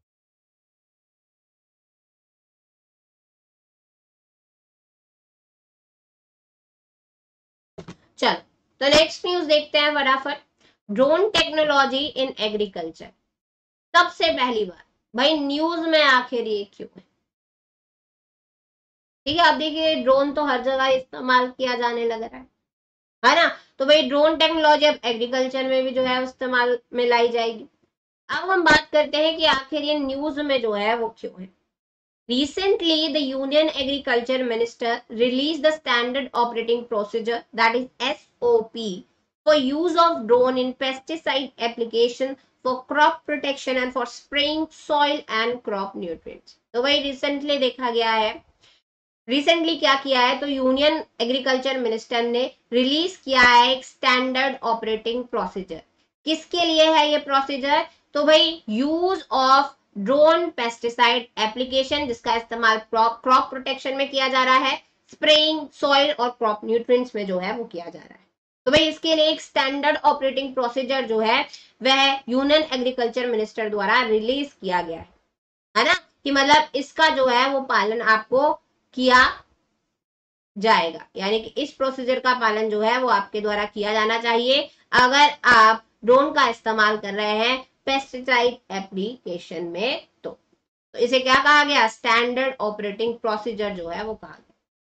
चलो, तो नेक्स्ट न्यूज देखते हैं फटाफट। Drone technology in agriculture. सबसे पहली बार भाई न्यूज में आखिर ये क्यों है? ठीक है, अब देखिए ड्रोन तो हर जगह इस्तेमाल किया जाने लग रहा है है ना। तो भाई ड्रोन टेक्नोलॉजी अब एग्रीकल्चर में भी जो है इस्तेमाल में लाई जाएगी। अब हम बात करते हैं कि आखिर ये न्यूज में जो है वो क्यों है। Recently, the Union Agriculture Minister released the Standard Operating Procedure, that is S O P, for use of drone in pesticide application for crop protection and for spraying soil and crop nutrients. तो वही recently देखा गया है। Recently क्या किया है, तो union agriculture minister ने रिलीज किया है एक स्टैंडर्ड ऑपरेटिंग प्रोसीजर। किसके लिए है ये प्रोसीजर? तो भाई use of drone pesticide application, जिसका इस्तेमाल क्रॉप प्रोटेक्शन में किया जा रहा है, स्प्रेइंग सॉइल और क्रॉप न्यूट्रिएंट्स में जो है वो किया जा रहा है। तो भाई इसके लिए एक स्टैंडर्ड ऑपरेटिंग प्रोसीजर जो है वह यूनियन एग्रीकल्चर मिनिस्टर द्वारा रिलीज किया गया है है ना। कि मतलब इसका जो है वो पालन आपको किया जाएगा, यानी कि इस प्रोसीजर का पालन जो है वो आपके द्वारा किया जाना चाहिए अगर आप ड्रोन का इस्तेमाल कर रहे हैं पेस्टिसाइड एप्लीकेशन में। तो, तो इसे क्या कहा गया? स्टैंडर्ड ऑपरेटिंग प्रोसीजर जो है वो कहा गया।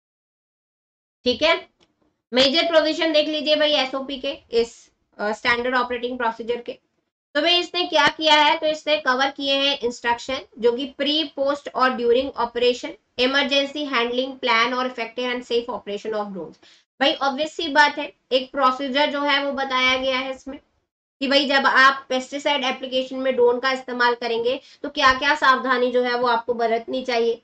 ठीक है, मेजर प्रोविजन देख लीजिए भाई एसओपी के, इस स्टैंडर्ड ऑपरेटिंग प्रोसीजर के। तो भाई इसने क्या किया है, तो इसने कवर किए हैं इंस्ट्रक्शन जो कि प्री पोस्ट और during operation, emergency handling plan और effective and safe operation of drones. भाई ऑब्वियस सी बात है, एक प्रोसीजर जो है वो बताया गया है इसमें कि भाई जब आप पेस्टिसाइड एप्लीकेशन में ड्रोन का इस्तेमाल करेंगे तो क्या क्या सावधानी जो है वो आपको बरतनी चाहिए,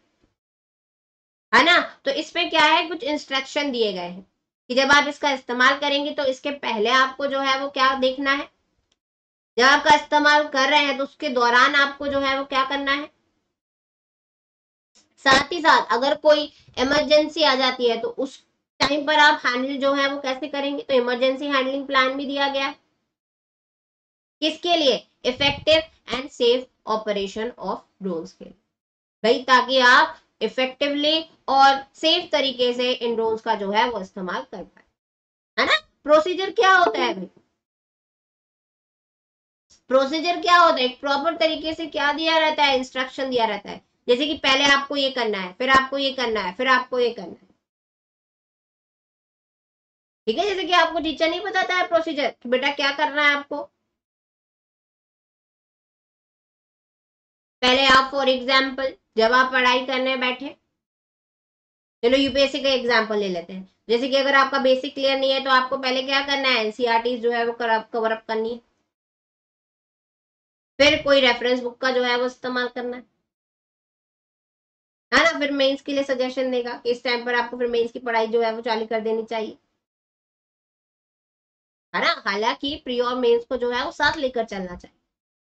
है ना। तो इसमें क्या है, कुछ इंस्ट्रक्शन दिए गए हैं कि जब आप इसका इस्तेमाल करेंगे तो इसके पहले आपको जो है वो क्या देखना है, जब आपका इस्तेमाल कर रहे हैं तो उसके दौरान आपको जो है वो क्या करना है। साथ ही साथ अगर कोई इमरजेंसी आ जाती है तो उस टाइम पर आप हैंडल जो है वो कैसे करेंगे, तो इमरजेंसी हैंडलिंग प्लान भी दिया गया है। किसके लिए? Effective and safe operation of drones के लिए, भाई ताकि आप इफेक्टिवली और सेफ तरीके से इन ड्रोन्स का जो है वो इस्तेमाल कर पाए, है ना। प्रोसीजर क्या होता है भाई? प्रोसीजर क्या होता है? एक प्रॉपर तरीके से क्या दिया रहता है, इंस्ट्रक्शन दिया रहता है। जैसे कि पहले आपको ये करना है, फिर आपको ये करना है, फिर आपको ये करना है। ठीक है, जैसे कि आपको टीचर नहीं बताता है प्रोसीजर कि बेटा क्या करना है आपको। पहले आप फॉर एग्जाम्पल जब आप पढ़ाई करने बैठे, चलो यूपीएससी का एग्जाम्पल ले लेते हैं। जैसे कि अगर आपका बेसिक क्लियर नहीं है तो आपको पहले क्या करना है, एनसीईआरटी जो है वो कवर अप करनी है, फिर कोई रेफरेंस बुक का जो है वो इस्तेमाल करना है है ना। फिर मेंस के लिए सजेशन देगा कि इस टाइम पर आपको फिर मेंस की पढ़ाई जो है वो चालू कर देनी चाहिए, है ना। हालांकि प्री और मेंस को जो है वो साथ लेकर चलना चाहिए।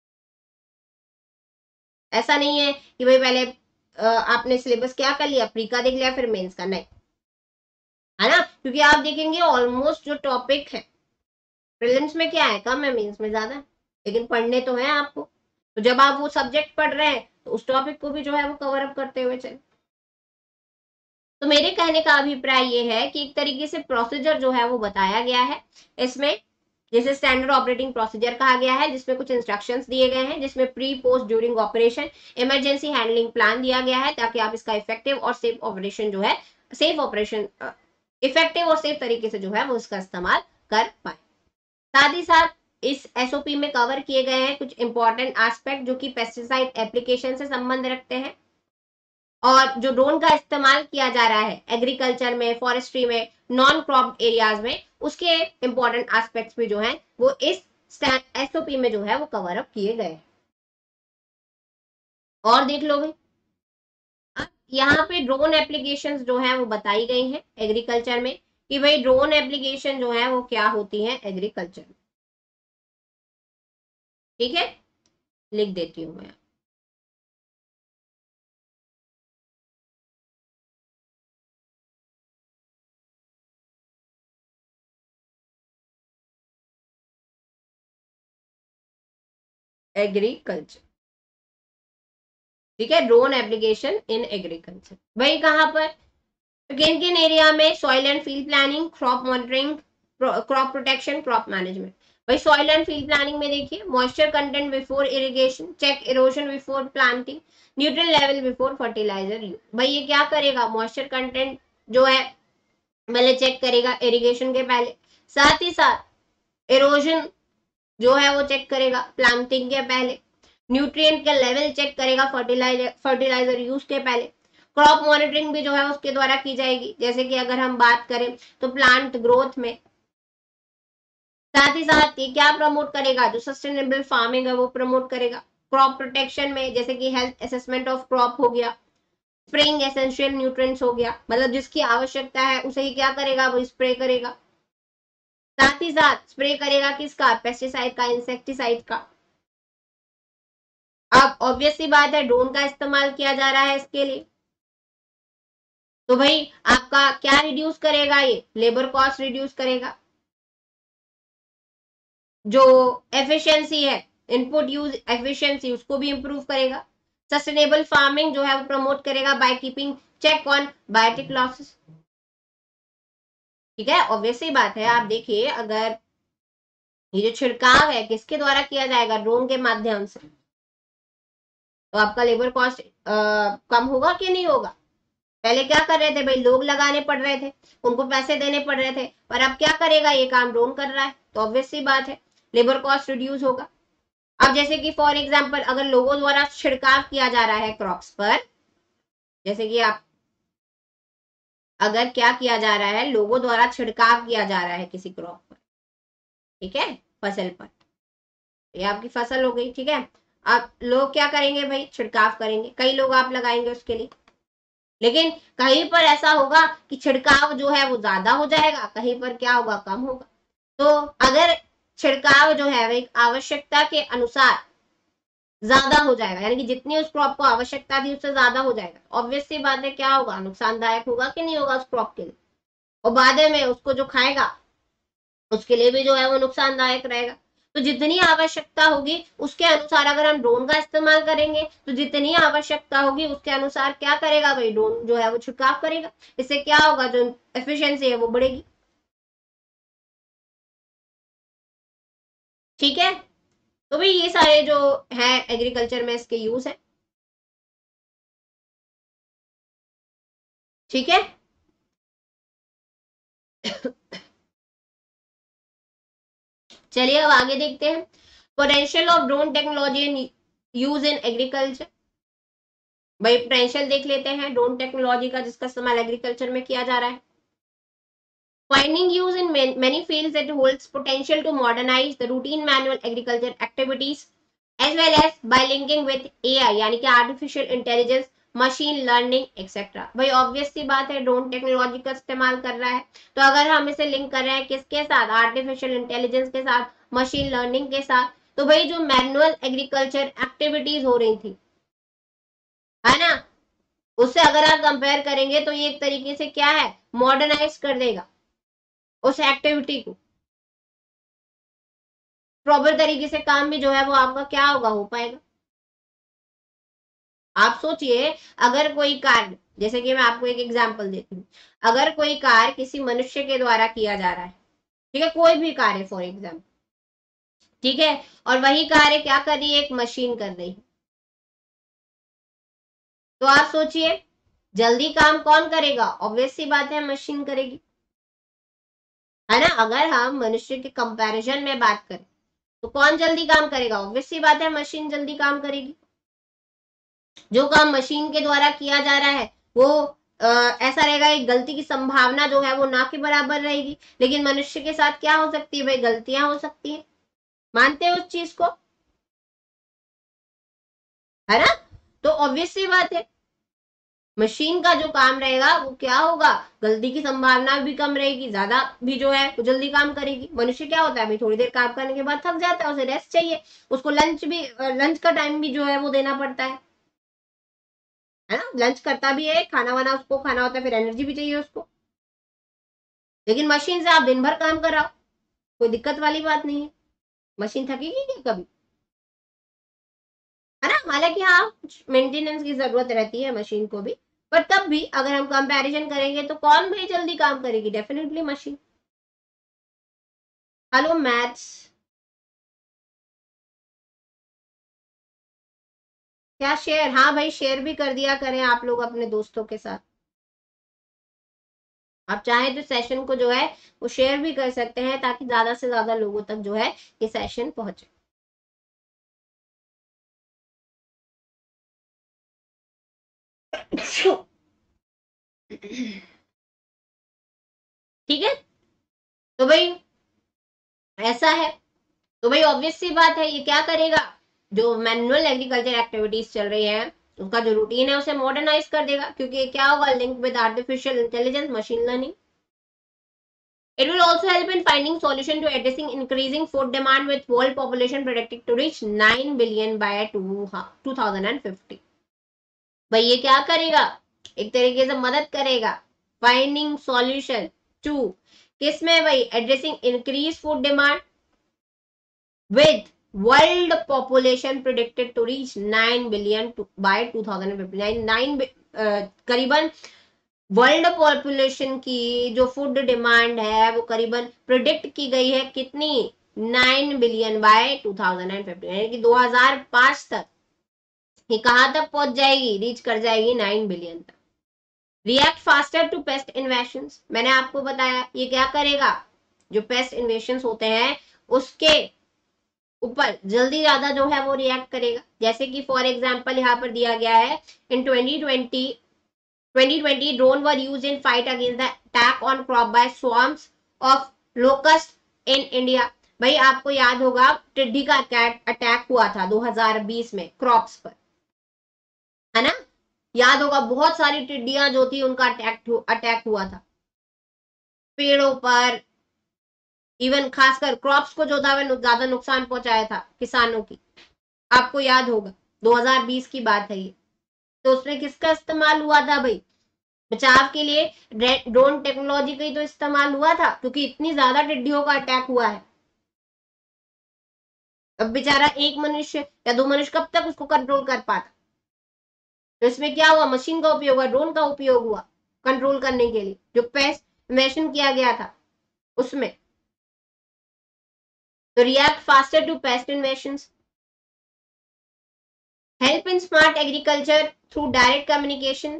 ऐसा नहीं है कि भाई पहले आपने सिलेबस क्या कर लिया, प्री का देख लिया फिर मेंस का, नहीं, है ना। क्योंकि आप देखेंगे ऑलमोस्ट जो टॉपिक है प्रीलिम्स में क्या है कम है, मेंस में ज्यादा है, लेकिन पढ़ने तो है आपको। तो जब आप वो सब्जेक्ट पढ़ रहे हैं तो उस टॉपिक को भी जो है वो कवर अप करते हुए चले। तो मेरे कहने का अभिप्राय ये है कि एक तरीके से प्रोसीजर जो है वो बताया गया है इसमें, जिसे स्टैंडर्ड ऑपरेटिंग प्रोसीजर कहा गया है, जिसमें कुछ इंस्ट्रक्शंस दिए गए हैं, जिसमें pre post during operation emergency handling plan दिया गया है ताकि आप इसका इफेक्टिव और सेफ ऑपरेशन जो है सेफ ऑपरेशन इफेक्टिव और सेफ तरीके से जो है वो इसका इस्तेमाल कर पाए। साथ ही साथ इस एसओपी में कवर किए गए हैं कुछ इंपॉर्टेंट एस्पेक्ट जो कि पेस्टिसाइड एप्लीकेशन से संबंध रखते हैं, और जो ड्रोन का इस्तेमाल किया जा रहा है एग्रीकल्चर में, फॉरेस्ट्री में, नॉन क्रॉप एरियाज में, उसके इंपॉर्टेंट एस्पेक्ट्स भी जो हैं वो इस एसओपी में जो है वो कवर अप किए गए। और देख लो भाई, अब यहाँ पे ड्रोन एप्लीकेशंस जो है वो बताई गई हैं एग्रीकल्चर में, कि भाई ड्रोन एप्लीकेशन जो है वो क्या होती है एग्रीकल्चर में। ठीक है, लिख देती हूँ मैं। एग्रीकल्चर, ठीक है, ड्रोन एप्लीकेशन इन एग्रीकल्चर। भाई कहां पर, किन किन एरिया में, soil and field planning, crop monitoring, crop protection, crop management. भाई सॉइल एंड फील्ड प्लानिंग में देखिए, moisture content before irrigation, check erosion before planting, nutrient level before fertilizer use. भाई ये क्या करेगा, मॉइस्चर कंटेंट जो है पहले चेक करेगा इरिगेशन के पहले, साथ ही साथ इरोजन जो है वो चेक करेगा प्लांटिंग के पहले, न्यूट्रिएंट का लेवल चेक करेगा फर्टिलाइजर फर्टिलाइजर यूज के पहले, क्रॉप मॉनिटरिंग भी जो है उसके द्वारा की जाएगी, जैसे कि अगर हम बात करें तो प्लांट ग्रोथ में, साथ ही साथ ये क्या प्रमोट करेगा, जो सस्टेनेबल फार्मिंग है वो प्रमोट करेगा, क्रॉप प्रोटेक्शन में जैसे कि हेल्थ असेसमेंट ऑफ क्रॉप हो गया, स्प्रेइंग एसेंशियल न्यूट्रिएंट्स हो गया, मतलब जिसकी आवश्यकता है उसे ही क्या करेगा, वो स्प्रे करेगा, साथ ही साथ स्प्रे करेगा किसका, पेस्टिसाइड का, इंसेक्टिसाइड का। अब ऑब्वियस सी बात है ड्रोन का इस्तेमाल किया जा रहा है इसके लिए, तो भाई आपका क्या रिड्यूस करेगा, ये लेबर कॉस्ट रिड्यूस करेगा, जो एफिशिएंसी है, इनपुट यूज एफिशिएंसी, उसको भी इंप्रूव करेगा, सस्टेनेबल फार्मिंग जो है वो प्रमोट करेगा by keeping check on biotic losses. ठीक है, ऑब्वियस सी बात है, आप देखिए अगर ये जो छिड़काव है किसके द्वारा किया जाएगा, ड्रोन के माध्यम से, तो आपका लेबर कॉस्ट कम होगा कि नहीं होगा। पहले क्या कर रहे थे भाई, लोग लगाने पड़ रहे थे, उनको पैसे देने पड़ रहे थे, पर अब क्या करेगा, ये काम ड्रोन कर रहा है, तो ऑब्वियस सी बात है लेबर कॉस्ट रिड्यूस होगा। अब जैसे कि फॉर एग्जांपल अगर लोगों द्वारा छिड़काव किया जा रहा है क्रॉप्स पर, जैसे कि आप अगर क्या किया जा रहा है, लोगों द्वारा छिड़काव किया जा रहा है किसी क्रॉप पर, ठीक है, फसल पर, ये आपकी फसल हो गई, ठीक है। अब लोग क्या करेंगे भाई, छिड़काव करेंगे, कई लोग आप लगाएंगे उसके लिए, लेकिन कहीं पर ऐसा होगा कि छिड़काव जो है वो ज्यादा हो जाएगा, कहीं पर क्या होगा, कम होगा। तो अगर छिड़काव जो है वो आवश्यकता के अनुसार ज्यादा हो जाएगा, यानी कि जितनी उस क्रॉप को आवश्यकता थी उससे ज्यादा हो जाएगा, ऑब्वियस सी बात है क्या होगा, नुकसानदायक होगा कि नहीं होगा उस क्रॉप के लिए, और बाद में उसको जो खाएगा उसके लिए भी जो है वो नुकसानदायक रहेगा। तो जितनी आवश्यकता होगी उसके अनुसार अगर हम ड्रोन का इस्तेमाल करेंगे, तो जितनी आवश्यकता होगी उसके अनुसार क्या करेगा भाई, ड्रोन जो है वो छिड़काव करेगा, इससे क्या होगा, जो एफिशिएंसी है वो बढ़ेगी। ठीक है, तो भाई ये सारे जो है एग्रीकल्चर में इसके यूज है। ठीक है, चलिए अब आगे देखते हैं, potential of drone technology in use in agriculture. भाई पोटेंशियल देख लेते हैं ड्रोन टेक्नोलॉजी का जिसका इस्तेमाल एग्रीकल्चर में किया जा रहा है। Finding use in many fields that holds potential to modernize the routine manual agriculture activities as well as by linking with A I यानी कि artificial intelligence, machine learning et cetera. भाई ऑब्वियस सी बात है ड्रोन टेक्नोलॉजी का इस्तेमाल कर रहा है, तो अगर हम इसे लिंक कर रहे हैं किसके साथ, आर्टिफिशियल इंटेलिजेंस के साथ, मशीन लर्निंग के साथ, तो भाई जो मैनुअल एग्रीकल्चर एक्टिविटीज हो रही थी, है ना, उससे अगर आप कंपेयर करेंगे तो ये एक तरीके से क्या है, मॉडर्नाइज कर देगा उस एक्टिविटी को, प्रॉपर तरीके से काम भी जो है वो आपका क्या होगा, हो पाएगा। आप सोचिए अगर कोई कार्य, जैसे कि मैं आपको एक एग्जांपल देती हूँ, अगर कोई कार्य किसी मनुष्य के द्वारा किया जा रहा है, ठीक है, कोई भी कार्य फॉर एग्जाम्पल, ठीक है, और वही कार्य क्या कर रही है, एक मशीन कर रही है, तो आप सोचिए जल्दी काम कौन करेगा, ऑब्वियस सी बात है मशीन करेगी, है ना। अगर हम मनुष्य के कंपैरिजन में बात करें तो कौन जल्दी काम करेगा, ऑब्वियस सी बात है मशीन जल्दी काम करेगी। जो काम मशीन के द्वारा किया जा रहा है वो आ, ऐसा रहेगा कि गलती की संभावना जो है वो ना के बराबर रहेगी, लेकिन मनुष्य के साथ क्या हो सकती है भाई, गलतियां हो सकती है, मानते हैं उस चीज को, है ना। तो ऑब्वियस सी बात है मशीन का जो काम रहेगा वो क्या होगा, गलती की संभावना भी कम रहेगी, ज्यादा भी जो है वो जल्दी काम करेगी। मनुष्य क्या होता है भाई, थोड़ी देर काम करने के बाद थक जाता है, उसे रेस्ट चाहिए, उसको लंच भी, लंच का टाइम भी जो है वो देना पड़ता है है ना, लंच करता भी है, खाना वाना उसको खाना होता है, फिर एनर्जी भी चाहिए उसको। लेकिन मशीन से आप दिन भर काम कराओ, कोई दिक्कत वाली बात नहीं है, मशीन थकेगी नहीं कभी, है ना। हालांकि हाँ मेंटेनेंस की जरूरत रहती है मशीन को भी, पर तब भी अगर हम कंपैरिजन करेंगे तो कौन भाई जल्दी काम करेगी, डेफिनेटली मशीन। हेलो मैथ्स, क्या शेयर, हाँ भाई शेयर भी कर दिया करें आप लोग अपने दोस्तों के साथ। आप चाहें तो सेशन को जो है वो शेयर भी कर सकते हैं, ताकि ज्यादा से ज्यादा लोगों तक जो है ये सेशन पहुंचे। ठीक है, तो भाई ऐसा है। तो भाई ऑब्वियस सी बात है, ये क्या करेगा, जो मैनुअल एग्रीकल्चर एक्टिविटीज चल रही है उसका जो रूटीन है उसे मॉडर्नाइज कर देगा, क्योंकि क्या होगा, link with artificial intelligence, machine learning. It will also help in finding solution to addressing increasing food demand, with world population predicted to reach nine billion by two thousand fifty. भाई ये क्या करेगा, एक तरीके से मदद करेगा फाइंडिंग सॉल्यूशन टू, किसमें भाई, addressing increase food demand with world population predicted to reach nine billion to, by twenty fifty. Nine करीबन वर्ल्ड पॉपुलेशन की जो फूड डिमांड है वो करीबन प्रिडिक्ट की गई है कितनी, nine billion by two thousand fifty, यानी कि दो हज़ार पाँच तक ये कहां तक पहुंच जाएगी, रीच कर जाएगी नाइन बिलियन तक। React faster to pest invasion, मैंने आपको बताया ये क्या करेगा, जो पेस्ट इन्वेशन होते हैं उसके ऊपर जल्दी ज्यादा जो है वो रिएक्ट करेगा। जैसे कि फॉर एग्जांपल यहाँ पर दिया गया है, in twenty twenty twenty twenty drone were used in fight against the attack on crop by swarms of locust in India। भाई आपको याद होगा टिड्डी का अटैक हुआ था दो हज़ार बीस में क्रॉप्स पर, है ना। याद होगा बहुत सारी टिड्डियां जो थी उनका अटैक अटैक हुआ था पेड़ों पर, इवन खासकर क्रॉप्स को जो था वह ज्यादा नुकसान पहुंचाया था किसानों की, आपको याद होगा दो हज़ार बीस की बात है ये। तो उसमें किसका इस्तेमाल हुआ था भाई, बचाव के लिए ड्रोन टेक्नोलॉजी का ही तो इस्तेमाल हुआ था, क्योंकि इतनी ज्यादा टिड्डियों का अटैक हुआ है। अब बेचारा एक मनुष्य या दो मनुष्य कब तक उसको कंट्रोल कर पाता, तो इसमें क्या हुआ, मशीन का उपयोग हुआ, ड्रोन का उपयोग हुआ कंट्रोल करने के लिए, जो पेस्ट इन्वेशन किया गया था उसमें। तो react faster to pest invasion, help in smart agriculture through direct communication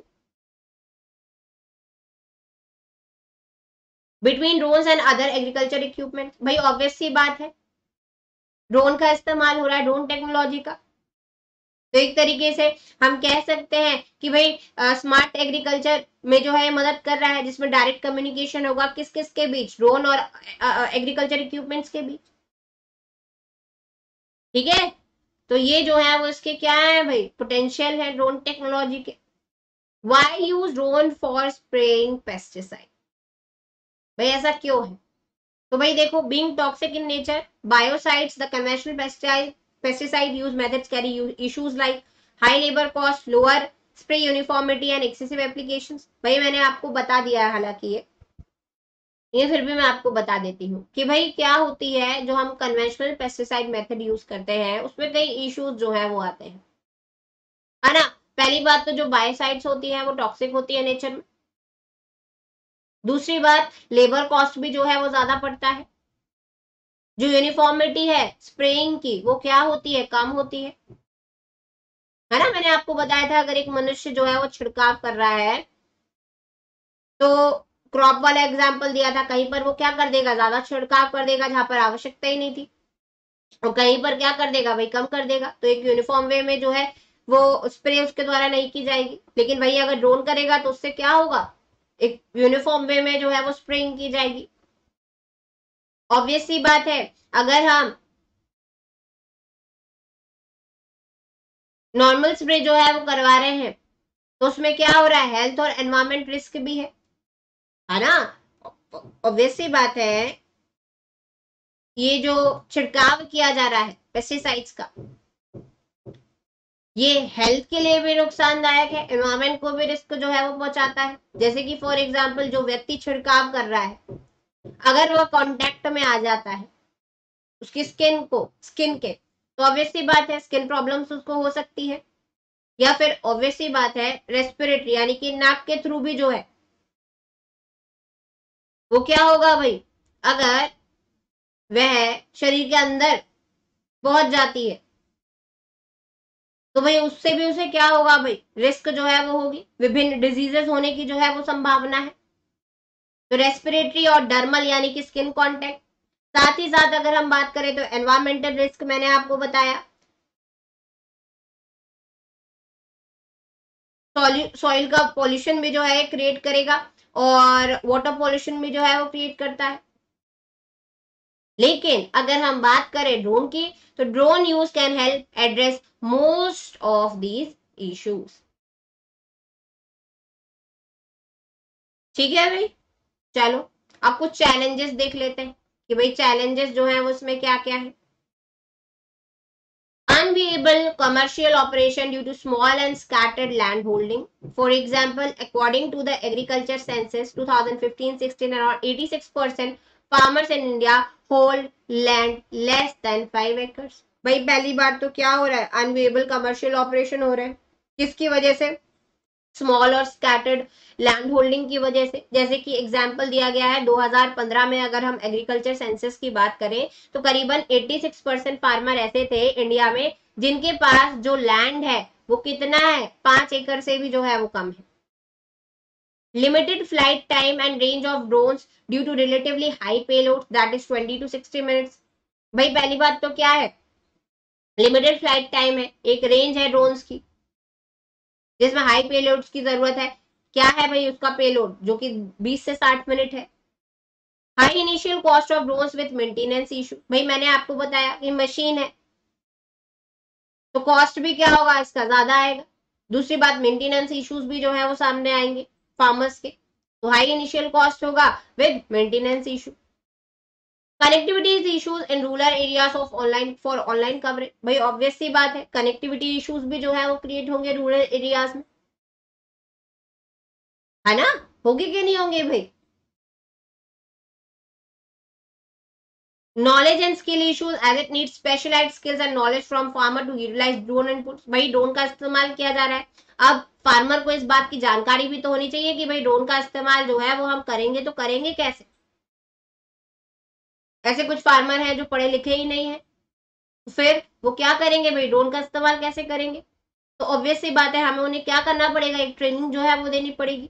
between drones and other agriculture equipment. भाई ऑब्वियस सी बात है, ड्रोन का इस्तेमाल हो रहा है, ड्रोन टेक्नोलॉजी का, तो एक तरीके से हम कह सकते हैं कि भाई स्मार्ट एग्रीकल्चर में जो है मदद कर रहा है, जिसमें डायरेक्ट कम्युनिकेशन होगा किस किस के बीच, ड्रोन और एग्रीकल्चर इक्विपमेंट्स के बीच। ठीक है, तो ये जो है वो इसके क्या है भाई, पोटेंशियल है ड्रोन टेक्नोलॉजी के। Why use drone for spraying pesticide, भाई ऐसा क्यों है, तो भाई देखो, being toxic in nature, biocides, the conventional pesticide pesticide use methods carry issues like high labor cost, lower spray uniformity and excessive applications। भाई मैंने आपको बता दिया है हालांकि ये ये फिर भी मैं आपको बता देती हूँ कि भाई क्या होती है, जो हम कन्वेंशनल पेस्टिसाइड मेथड यूज करते हैं उसमें कई इश्यूज जो है वो आते हैं, है ना। पहली बात तो जो बायोसाइड्स होती है वो टॉक्सिक होती है नेचर में। दूसरी बात, लेबर कॉस्ट भी जो है वो ज्यादा पड़ता है। जो यूनिफॉर्मिटी है स्प्रेइंग की वो क्या होती है, कम होती है है ना। मैंने आपको बताया था अगर एक मनुष्य जो है वो छिड़काव कर रहा है, तो क्रॉप वाला एग्जांपल दिया था, कहीं पर वो क्या कर देगा, ज्यादा छिड़काव कर देगा जहां पर आवश्यकता ही नहीं थी, और कहीं पर क्या कर देगा भाई, कम कर देगा। तो एक यूनिफॉर्म वे में जो है वो स्प्रे उसके द्वारा नहीं की जाएगी। लेकिन भाई अगर ड्रोन करेगा तो उससे क्या होगा, एक यूनिफॉर्म वे में जो है वो स्प्रेइंग की जाएगी। ऑब्वियस सी बात है, अगर हम नॉर्मल स्प्रे जो है वो करवा रहे हैं तो उसमें क्या हो रहा है, हेल्थ और एनवायरमेंट रिस्क भी है है ना। ऑब्वियस सी बात है, ये जो छिड़काव किया जा रहा है पेस्टिसाइड्स का, ये हेल्थ के लिए भी नुकसानदायक है, एनवायरमेंट को भी रिस्क जो है वो पहुंचाता है। जैसे कि फॉर एग्जांपल जो व्यक्ति छिड़काव कर रहा है, अगर वह कांटेक्ट में आ जाता है उसकी स्किन को स्किन के तो ऑब्वियस सी बात है स्किन प्रॉब्लम्स उसको हो सकती है, या फिर ऑब्वियस सी बात है रेस्पिरेटरी यानी कि नाक के थ्रू भी जो है वो क्या होगा भाई, अगर वह शरीर के अंदर पहुंच जाती है तो भाई उससे भी उसे क्या होगा भाई, रिस्क जो है वो होगी, विभिन्न डिजीजेस होने की जो है वो संभावना है। तो रेस्पिरेटरी और डर्मल यानी कि स्किन कांटेक्ट, साथ ही साथ अगर हम बात करें तो एनवायरमेंटल रिस्क मैंने आपको बताया, सॉइल का पॉल्यूशन भी जो है क्रिएट करेगा और वाटर पॉल्यूशन भी जो है वो क्रिएट करता है। लेकिन अगर हम बात करें ड्रोन की, तो drone use can help address most of these issues. ठीक है भाई, चलो अब कुछ चैलेंजेस देख लेते हैं कि भाई चैलेंजेस जो है उसमें क्या क्या है। Unviable commercial operation due to small and scattered land holding. For example, according to the agriculture census twenty fifteen sixteen, around eighty-six percent farmers in India hold land less than five acres. भाई पहली बात तो क्या हो रहा है, अनविएबल commercial operation हो रहा है, किसकी वजह से, स्मॉल और स्कैटर्ड लैंड होल्डिंग की वजह से। जैसे कि एग्जांपल दिया गया है दो हज़ार पंद्रह में, अगर हम एग्रीकल्चर सेंसस की बात करें तो करीबन छियासी परसेंट फार्मर ऐसे थे इंडिया में जिनके पास जो लैंड है वो कितना है, पांच एकड़ से भी जो है वो कम है। Limited flight time and range of drones due to relatively high payload that is twenty to sixty minutes. भाई पहली बात तो क्या है, लिमिटेड फ्लाइट टाइम है, एक रेंज है ड्रोन्स की जिसमें हाई पेलोड्स की जरूरत है। क्या है भाई उसका पेलोड, जो कि बीस से साठ मिनट है। High initial cost of drones with maintenance issue, भाई मैंने आपको बताया कि मशीन है तो कॉस्ट भी क्या होगा इसका, ज्यादा आएगा। दूसरी बात मेंटेनेंस इश्यूज भी जो है वो सामने आएंगे फार्मर्स के, तो हाई इनिशियल कॉस्ट होगा with maintenance issue. Connectivity issues in rural areas of online for online coverage, भाई ऑब्वियस सी बात है कनेक्टिविटी इश्यूज भी जो है वो क्रिएट होंगे रूरल एरियाज में, है ना, होंगे कि नहीं होंगे भाई। Knowledge and skill issues as it needs specialized skills and knowledge from farmer to utilize drone inputs, भाई ड्रोन का इस्तेमाल किया जा रहा है, अब फार्मर को इस बात की जानकारी भी तो होनी चाहिए कि भाई ड्रोन का इस्तेमाल जो है वो हम करेंगे तो करेंगे कैसे। ऐसे कुछ फार्मर हैं जो पढ़े लिखे ही नहीं है, तो फिर वो क्या करेंगे भाई, ड्रोन का इस्तेमाल कैसे करेंगे। तो ऑब्वियस सी बात है हमें उन्हें क्या करना पड़ेगा, एक ट्रेनिंग जो है वो देनी पड़ेगी।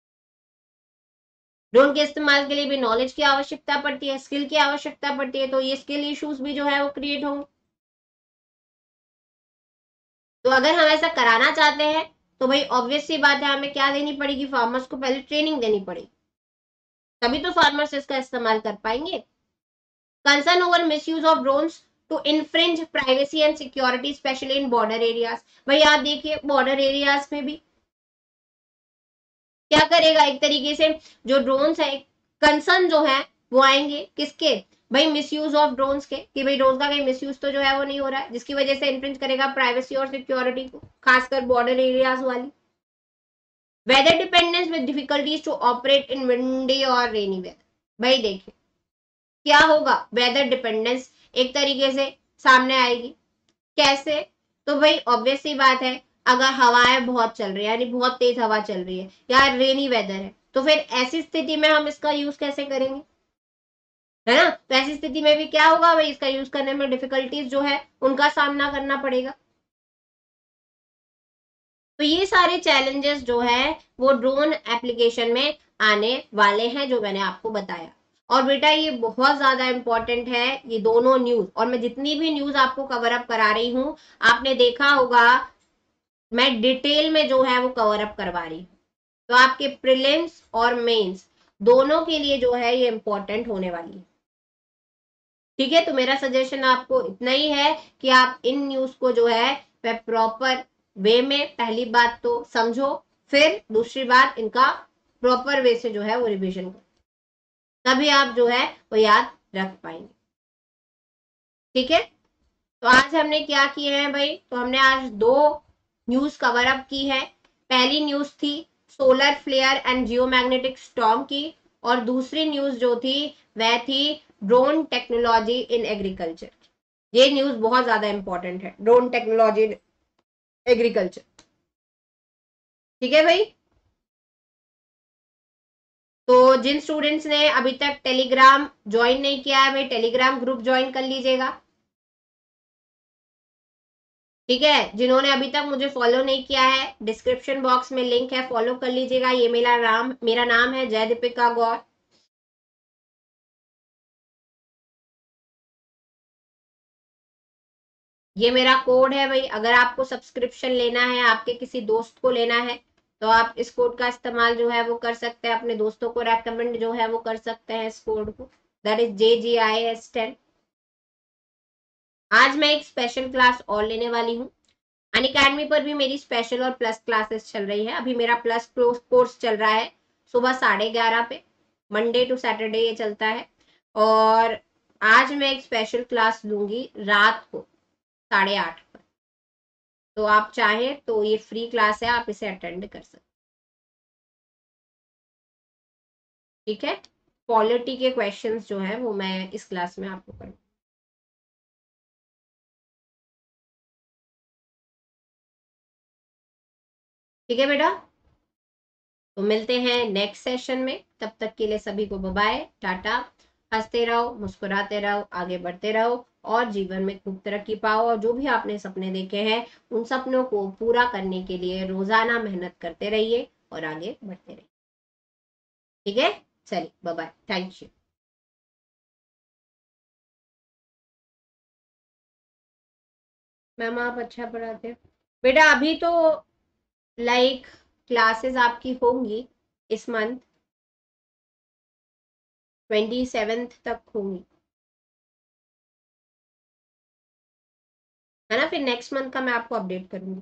ड्रोन के इस्तेमाल के लिए भी नॉलेज की आवश्यकता पड़ती है, स्किल की आवश्यकता पड़ती है, तो ये स्किल इश्यूज भी जो है वो क्रिएट होंगे। तो अगर हम ऐसा कराना चाहते हैं तो भाई ऑब्वियस सी बात है हमें क्या देनी पड़ेगी, फार्मर्स को पहले ट्रेनिंग देनी पड़ेगी, तभी तो फार्मर्स इसका इस्तेमाल कर पाएंगे। Concern over misuse of drones to infringe privacy and security especially in border areas, भाई आप देखिए बॉर्डर एरियाज में भी क्या करेगा, एक तरीके से जो ड्रोन्स है कंसर्न जो है वो आएंगे किसके, भाई मिसयूज ऑफ ड्रोन्स के, कि भाई ड्रोन का कहीं मिसयूज तो जो है वो नहीं हो रहा है जिसकी वजह से इन्फ्रिंज करेगा प्राइवेसी और सिक्योरिटी को, खासकर बॉर्डर एरियाज वाली। Weather dependence with difficulties to operate in windy और रेनी वेदर, भाई देखिए क्या होगा, वेदर डिपेंडेंस एक तरीके से सामने आएगी, कैसे, तो भाई ऑब्वियस सी बात है अगर हवाएं बहुत चल रही है यानी बहुत तेज हवा चल रही है या रेनी वेदर है तो फिर ऐसी स्थिति में हम इसका यूज कैसे करेंगे, है ना। तो ऐसी स्थिति में भी क्या होगा भाई, इसका यूज करने में डिफिकल्टीज जो है उनका सामना करना पड़ेगा। तो ये सारे चैलेंजेस जो है वो ड्रोन एप्लीकेशन में आने वाले हैं जो मैंने आपको बताया। और बेटा ये बहुत ज्यादा इंपॉर्टेंट है ये दोनों न्यूज, और मैं जितनी भी न्यूज आपको कवर अप करा रही हूं आपने देखा होगा मैं डिटेल में जो है वो कवर अप करवा रही हूँ, तो आपके प्रीलिम्स और मेंस दोनों के लिए जो है ये इंपॉर्टेंट होने वाली है। ठीक है, तो मेरा सजेशन आपको इतना ही है कि आप इन न्यूज को जो है वह प्रॉपर वे में पहली बात तो समझो, फिर दूसरी बात इनका प्रॉपर वे से जो है वो रिवीजन करो, तभी आप जो है वो याद रख पाएंगे। ठीक है, तो आज हमने क्या किए हैं भाई, तो हमने आज दो न्यूज कवर अप की है। पहली न्यूज थी solar flare and geomagnetic storm की, और दूसरी न्यूज जो थी वह थी ड्रोन टेक्नोलॉजी इन एग्रीकल्चर। ये न्यूज बहुत ज्यादा इंपॉर्टेंट है, ड्रोन टेक्नोलॉजी एग्रीकल्चर। ठीक है भाई। तो जिन स्टूडेंट्स ने अभी तक टेलीग्राम ज्वाइन नहीं किया है भाई, टेलीग्राम ग्रुप ज्वाइन कर लीजिएगा। ठीक है, जिन्होंने अभी तक मुझे फॉलो नहीं किया है, डिस्क्रिप्शन बॉक्स में लिंक है, फॉलो कर लीजिएगा। ये मेरा नाम मेरा नाम है जय दीपिका गौर। ये मेरा कोड है भाई, अगर आपको सब्सक्रिप्शन लेना है, आपके किसी दोस्त को लेना है, तो आप इस कोड का इस्तेमाल जो है वो कर सकते हैं, अपने दोस्तों को रेकमेंड जो है वो कर सकते हैं इस कोड को। That is J G I S ten. आज मैं एक स्पेशल क्लास और लेने वाली हूँ। अनअकैडमी पर भी मेरी स्पेशल और प्लस क्लासेस चल रही है। अभी मेरा प्लस कोर्स चल रहा है सुबह साढ़े ग्यारह पे, मंडे टू सैटरडे ये चलता है। और आज मैं एक स्पेशल क्लास लूंगी रात को साढ़े आठ पर। तो आप चाहें तो ये फ्री क्लास है, आप इसे अटेंड कर सकते। ठीक है, पॉलिटी के क्वेश्चंस जो है वो मैं इस क्लास में आपको करूँ। ठीक है बेटा, तो मिलते हैं नेक्स्ट सेशन में। तब तक के लिए सभी को बाय बाय, टाटा। हंसते रहो, मुस्कुराते रहो, आगे बढ़ते रहो और जीवन में खूब तरक्की पाओ। और जो भी आपने सपने देखे हैं उन सपनों को पूरा करने के लिए रोजाना मेहनत करते रहिए और आगे बढ़ते रहिए। ठीक है, चलिए bye bye, thank you. Ma'am आप अच्छा पढ़ाते हो बेटा। अभी तो लाइक क्लासेस आपकी होंगी इस मंथ ट्वेंटी सेवेंथ तक होंगी, है ना। फिर नेक्स्ट मंथ का मैं आपको अपडेट करूंगी।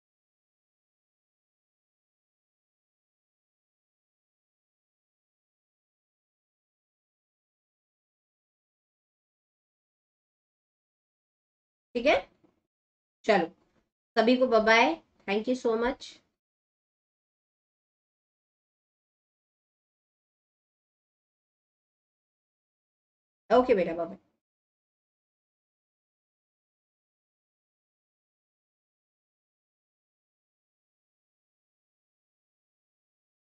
ठीक है, चलो सभी को bye bye, thank you so much. Okay बेटा, बाय बाय।